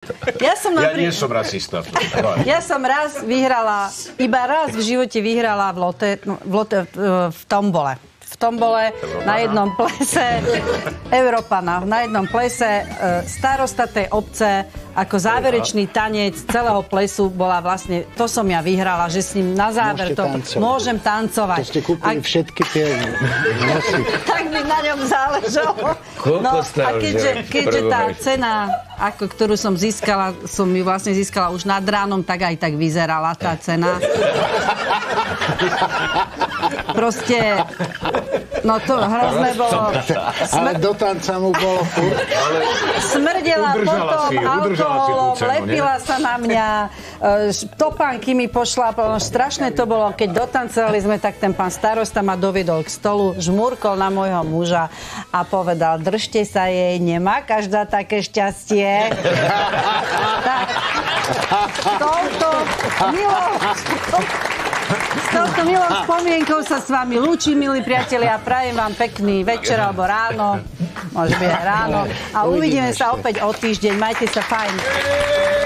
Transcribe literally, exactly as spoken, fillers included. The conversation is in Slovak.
Ja, som ja naprí... nie som rasista. Ja som raz vyhrala, iba raz v živote vyhrala v, lote, v, lote, v tombole. V tombole na jednom plese Európana, na jednom plese starosta tej obce ako záverečný tanec celého plesu bola vlastne, to som ja vyhrala, že s ním na záver to, môžem tancovať. To ste kúpili a, všetky tie nosy. Tak mi na ňom záležalo. No a keďže, keďže tá cena, ako, ktorú som získala, som ju vlastne získala už nad ránom, tak aj tak vyzerala tá cena. Proste, no to hrozné bolo. Ale do tanca mu bolo furt. Smrdela potom si, alkoholom, cenu, lepila sa na mňa, topánky mi pošla, strašné to bolo. Keď dotancovali sme, tak ten pán starosta ma doviedol k stolu, žmúrkol na môjho muža a povedal, držte sa jej, nemá každá také šťastie. Tak, s touto milou, s touto milou spomienkou sa s vami lúčim, milí priatelia, a prajem vám pekný večer alebo ráno, môže byť aj ráno, a uvidíme sa opäť o týždeň. Majte sa fajn.